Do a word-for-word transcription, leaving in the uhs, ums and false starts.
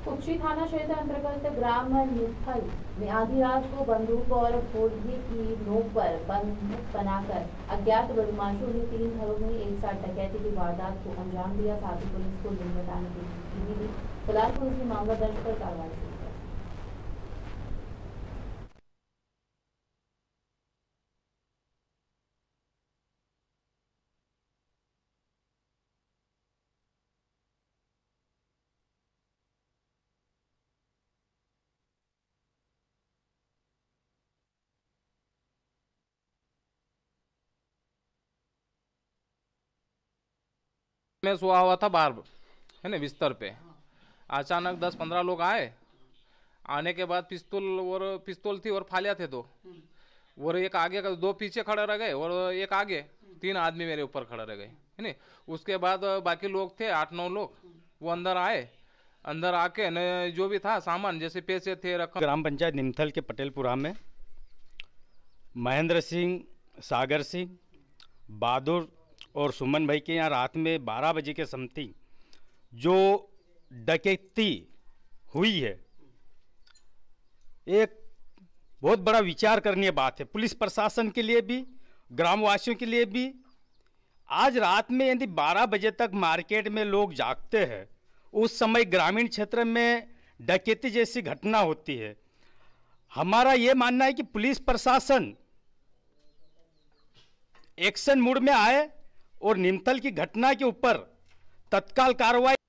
कुक्षी थाना क्षेत्र अंतर्गत ग्राम निथल में आधी रात को बंदूक और फोड़ने की नोक पर बंदूक बनाकर अज्ञात बदमाशों ने तीन घरों में एक साथ डकैती की वारदात को अंजाम दिया। साथ ही पुलिस को लिंग बताने की धमकी दी। फिलहाल पुलिस ने मामला दर्ज कर कार्रवाई की। मैं सोया हुआ था बाहर है ना बिस्तर पे। अचानक दस पंद्रह लोग आए। आने के बाद पिस्तौल और पिस्तौल थी और फालिया थे दो, और एक आगे का दो पीछे खड़े रह गए और एक आगे, तीन आदमी मेरे ऊपर खड़े रह गए है ना। उसके बाद बाकी लोग थे आठ नौ लोग, वो अंदर आए। अंदर आके न जो भी था सामान जैसे पैसे थे रकम। ग्राम पंचायत निमथल के पटेलपुरा में महेंद्र सिंह, सागर सिंह, बहादुर और सुमन भाई के यहाँ रात में बारह बजे के समथिंग जो डकैती हुई है, एक बहुत बड़ा विचार करने की बात है पुलिस प्रशासन के लिए भी, ग्रामवासियों के लिए भी। आज रात में यदि बारह बजे तक मार्केट में लोग जागते हैं, उस समय ग्रामीण क्षेत्र में डकैती जैसी घटना होती है। हमारा ये मानना है कि पुलिस प्रशासन एक्शन मोड में आए और निमथल की घटना के ऊपर तत्काल कार्रवाई